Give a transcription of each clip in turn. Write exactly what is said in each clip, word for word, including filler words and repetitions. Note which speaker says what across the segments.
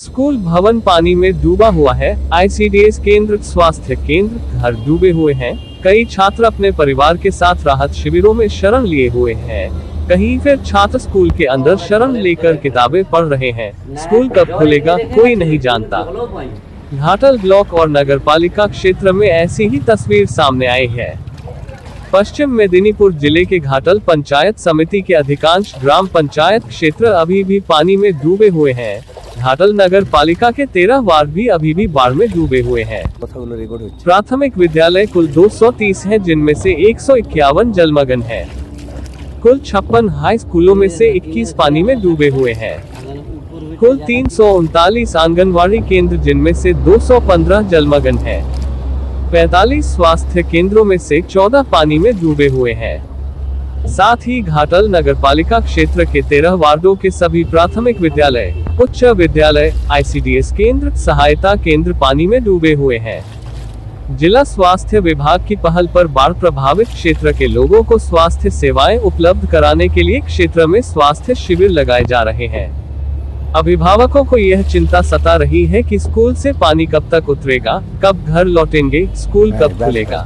Speaker 1: School भवन पानी में डूबा हुआ है। आईसीडीएस केंद्र, स्वास्थ्य केंद्र, घर डूबे हुए हैं। कई छात्र अपने परिवार के साथ राहत शिविरों में शरण लिए हुए हैं। कहीं फिर छात्र स्कूल के अंदर शरण लेकर किताबें पढ़ रहे हैं। स्कूल कब खुलेगा कोई नहीं जानता। घाटल ब्लॉक और नगर पालिका क्षेत्र में ऐसी ही तस्वीर सामने आई है। पश्चिम मेदिनीपुर जिले के घाटल पंचायत समिति के अधिकांश ग्राम पंचायत क्षेत्र अभी भी पानी में डूबे हुए हैं। घाटल नगर पालिका के तेरह वार्ड भी अभी भी बाढ़ में डूबे हुए हैं। प्राथमिक विद्यालय कुल दो सौ तीस है, जिनमें से एक सौ इक्यावन जलमग्न है। कुल छप्पन हाई स्कूलों में से इक्कीस पानी में डूबे हुए हैं। कुल तीन सौ उनतालीस आंगनवाड़ी केंद्र, जिनमें से दो सौ पंद्रह जलमग्न है। पैंतालीस स्वास्थ्य केंद्रों में से चौदह पानी में डूबे हुए हैं। साथ ही घाटल नगर पालिका क्षेत्र के तेरह वार्डों के सभी प्राथमिक विद्यालय, उच्च विद्यालय, आईसीडीएस केंद्र, सहायता केंद्र पानी में डूबे हुए हैं। जिला स्वास्थ्य विभाग की पहल पर बाढ़ प्रभावित क्षेत्र के लोगों को स्वास्थ्य सेवाएं उपलब्ध कराने के लिए क्षेत्र में स्वास्थ्य शिविर लगाए जा रहे हैं। अभिभावकों को यह चिंता सता रही है कि स्कूल से पानी कब तक उतरेगा, कब घर लौटेंगे, स्कूल कब खुलेगा।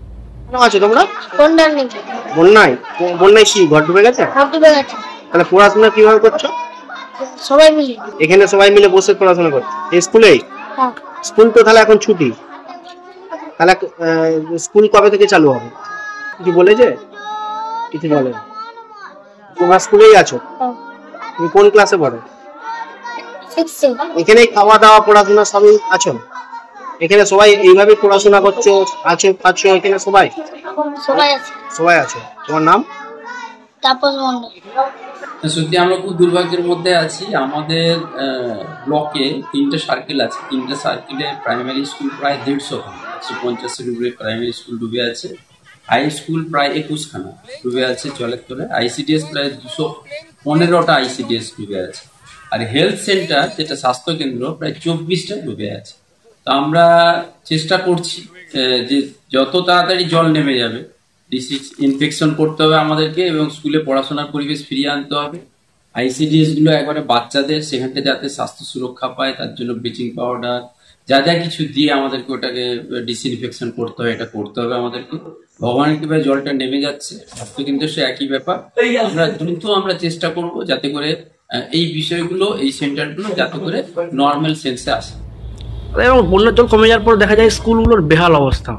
Speaker 2: পড়াশোনা কিভাবে করছো? সবাই মিলে। এখানে সবাই মিলে বসে পড়াশোনা করছো স্কুলে? হ্যাঁ। স্কুল তো তাহলে এখন ছুটি, তাহলে স্কুল কবে থেকে চালু হবে কিছু বলেছে? কিছু বলে? তোমরা স্কুলেই আছো? তুমি কোন ক্লাসে পড়ো? সিক্সে। এখানে খাওয়া দাওয়া পড়াশোনা সবই আছো? এখানে সবাই এইভাবে পড়াশোনা করছো, আছো আছো এখানে সবাই? সবাই আছে। সবাই আছে। তোমার নাম? তাপস মণ্ডল।
Speaker 3: সত্যি আমরা খুব দুর্ভাগ্যের মধ্যে আছি। আমাদের ব্লকে তিনটে সার্কেল আছে। তিনটে সার্কেলে প্রাইমারি স্কুল প্রায় দেড়শো খানা, একশো পঞ্চাশের উপরে প্রাইমারি স্কুল ডুবে আছে। হাই স্কুল প্রায় একুশ খানা ডুবে আছে জলের তলে। আইসিডিএস প্রায় দুশো পনেরোটা আইসিডিএস ডুবে আছে। আর হেলথ সেন্টার, যেটা স্বাস্থ্য কেন্দ্র, প্রায় চব্বিশটা ডুবে আছে। তো আমরা চেষ্টা করছি যে যত তাড়াতাড়ি জল নেমে যাবে ডিসিজ ইনফেকশন করতে হবে আমাদেরকে, এবং স্কুলে পড়াশোনার পরিবেশ ফিরিয়ে আনতে হবে। আইসিডিএস গুলো একবারে বাচ্চাদের, সেখানটা যাতে স্বাস্থ্য সুরক্ষা পায় তার জন্য ব্লিচিং পাউডার যা যা কিছু দিয়ে আমাদেরকে ওটাকে ডিসইনফেকশন করতে হয়, এটা করতে হবে আমাদেরকে। ভগবানের কৃপায় জলটা নেমে যাচ্ছে, স্বাস্থ্য কিন্তু সে একই ব্যাপার। আমরা দ্রুত আমরা চেষ্টা করব যাতে করে এই বিষয়গুলো, এই সেন্টারগুলো যাতে করে নর্মাল সেন্সে আসে।
Speaker 2: এবং বন্যার জল কমে যাওয়ার পর দেখা যায় স্কুলগুলোর বেহাল অবস্থা।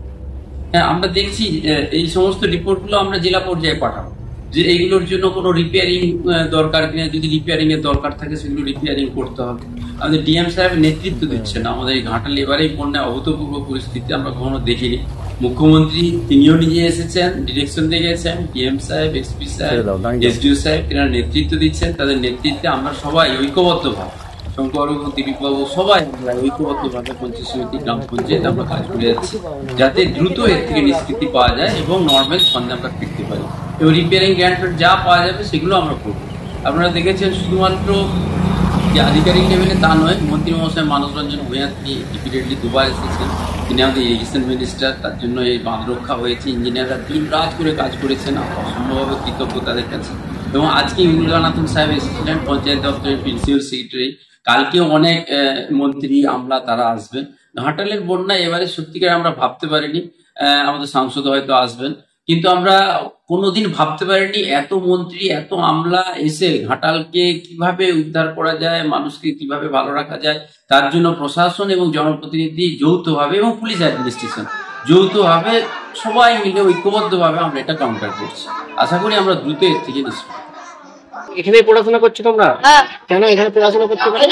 Speaker 3: হ্যাঁ, আমরা দেখছি এই সমস্ত রিপোর্টগুলো আমরা জেলা পর্যায়ে পাঠাবো যে এইগুলোর জন্য কোনো রিপেয়ারিং দরকার কিনা, যদি রিপেয়ারিং এর দরকার থাকে সেগুলো রিপেয়ারিং করতে হবে। আমাদের ডিএম সাহেব নেতৃত্ব দিচ্ছেন। আমাদের এই ঘাটাল এবারেই বন্যায় অভূতপূর্ব পরিস্থিতি আমরা কখনো দেখিনি। মুখ্যমন্ত্রী তিনিও নিজে এসেছেন, ডিরেকশন দিয়ে গেছেন। ডিএম সাহেব, এসপি সাহেব, এসডিও সাহেব এনারা নেতৃত্ব দিচ্ছেন। তাদের নেতৃত্বে আমরা সবাই ঐক্যবদ্ধভাবে, শঙ্করবাবু, দিলীপবাবু, সবাই ঐক্যবদ্ধভাবে পঞ্চায়েত সমিতি, গ্রাম পঞ্চায়েত আমরা কাজ করে যাচ্ছি যাতে দ্রুত এর থেকে নিষ্কৃতি পাওয়া যায় এবং নর্মাল ছন্দে আমরা ফিরতে পারি। এবং রিপেয়ারিং গ্র্যান্ট যা পাওয়া যাবে সেগুলো আমরা করবো। আপনারা দেখেছেন শুধুমাত্র যে আধিকারিক লেভেলে তা নয়, মন্ত্রী মহাশয় মানস রঞ্জন ভূঁইয়া তিনি রিপিটেডলি দুবার এসেছেন। তিনি আমাদের ইরিগেশন মিনিস্টার, তার জন্য এই বাঁধ রক্ষা হয়েছে। ইঞ্জিনিয়াররা দিন রাত করে কাজ করেছেন, অসম্ভবভাবে কৃতজ্ঞ তাদের কাছে। এবং আজকে ইমরুল্লাহনাথন সাহেব এসেছিলেন, পঞ্চায়েত দপ্তরের প্রিন্সিপাল সেক্রেটারি। কালকেও অনেক মন্ত্রী, আমলা তারা আসবেন। ঘাটালের বন্যা এবারে সত্যিকার আমরা ভাবতে পারিনি। আমাদের সাংসদ হয়তো আসবেন, কিন্তু আমরা কোনোদিন ভাবতে পারিনি এত মন্ত্রী, এত আমলা এসে ঘাটালকে কিভাবে উদ্ধার করা যায়, মানুষকে কিভাবে ভালো রাখা যায়, তার জন্য প্রশাসন এবং জনপ্রতিনিধি যৌথভাবে এবং পুলিশ অ্যাডমিনিস্ট্রেশন যৌথভাবে সবাই মিলে ঐক্যবদ্ধভাবে আমরা এটা কাউন্টার করছি। আশা করি আমরা দ্রুত এর থেকে নিষ্পত্তি।
Speaker 2: এখানে পড়াশোনা করছো তোমরা? কেন এখানে পড়াশোনা করতে পারো?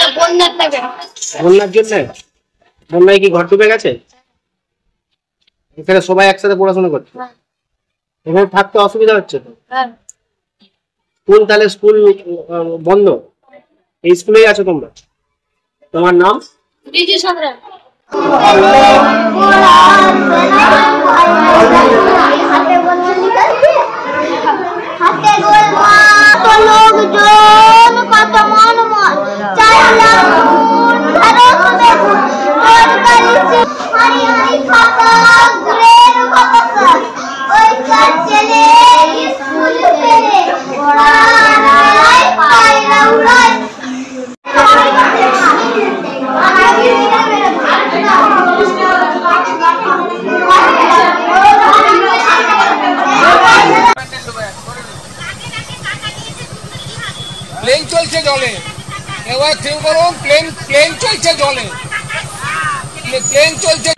Speaker 2: বন্যার জন্য। বন্যায় কি ঘর ডুবে গেছে? এখানে সবাই একসাথে পড়াশোনা করছে, এখানে থাকতে অসুবিধা হচ্ছে তো? স্কুল তাহলে স্কুল বন্ধ, এই স্কুলেই আছো তোমরা? তোমার নাম?
Speaker 4: প্লেন চলছে জলে, এবার ঠিক করুন, প্লেন প্লেন চলছে জলে, প্লেন চলছে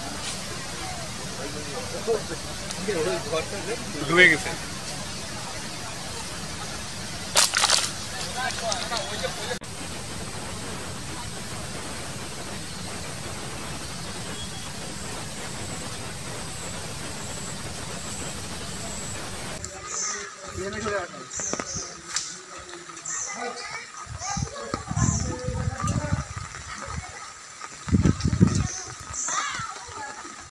Speaker 5: ডুবে গেছে।
Speaker 6: Viene a